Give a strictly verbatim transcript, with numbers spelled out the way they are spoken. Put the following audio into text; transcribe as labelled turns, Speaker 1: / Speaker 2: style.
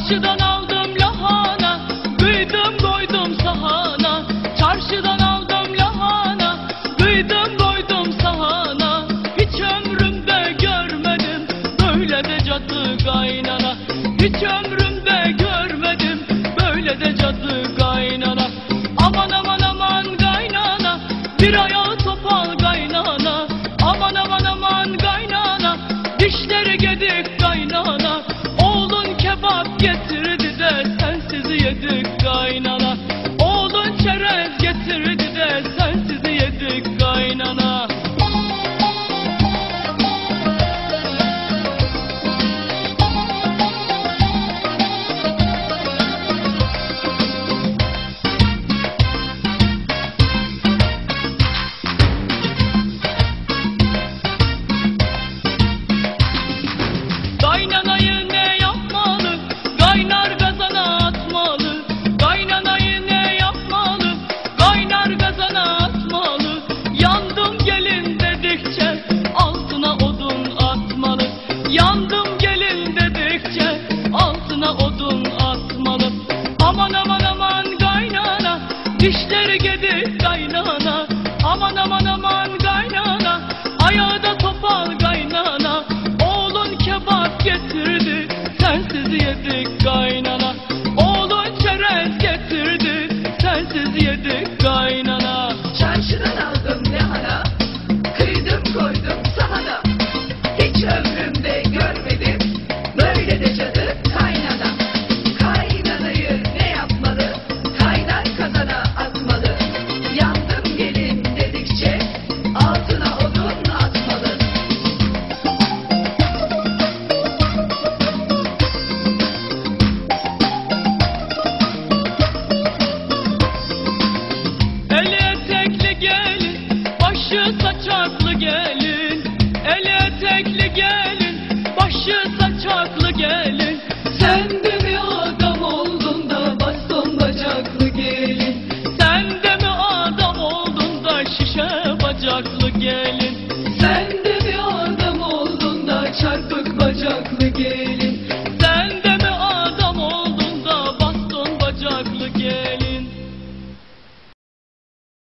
Speaker 1: Çarşıdan aldım lahana, kıydım koydum sahana. Çarşıdan aldım lahana, kıydım koydum sahana. Hiç ömrümde görmedim böyle de cadı kaynana. Hiç ömrümde görmedim böyle de cadı kaynana. Aman aman aman kaynana, bir ayağı topal kaynana. Aman aman aman kaynana, dişleri gedik kaynana. Oğlun kebap getirdi de sensiz yedik kaynana. Oğlun çerez getirdi de sensiz yedik kaynana. Kaynanayı ne yapmalı? Kaynar kazana atmalı. Kaynanayı ne yapmalı? Kaynar kazana atmalı. Yandım gelin dedikçe altına odun atmalı. Yandım gelin dedikçe altına odun atmalı. Aman aman aman kaynana, dişleri gedik kaynana. Aman aman aman kaynana, ayağı da topal kaynana. Oğlun kebap getirdi, sensiz yedik kaynana. Oğlun çerez getirdi, sensiz yedik kaynana.
Speaker 2: Çarşıdan aldım lahana, kıydım koydum sahana. Hiç ömrümde görmedim böyle de cadı kaynana. Kaynanayı ne yapmalı? Kaynar kazana atmalı. Yandım gelin dedikçe altına odun atmalı.
Speaker 1: Eli etekli gelin, başı saçaklı gelin. Eli etekli gelin, başı saçaklı gelin.
Speaker 2: Sen de mi adam oldun da baston bacaklı gelin?
Speaker 1: Sen de mi adam oldun da şişe bacaklı gelin?
Speaker 2: Sen de mi adam oldun da çarpık bacaklı gelin?
Speaker 1: Sen de mi adam oldun da baston bacaklı gelin?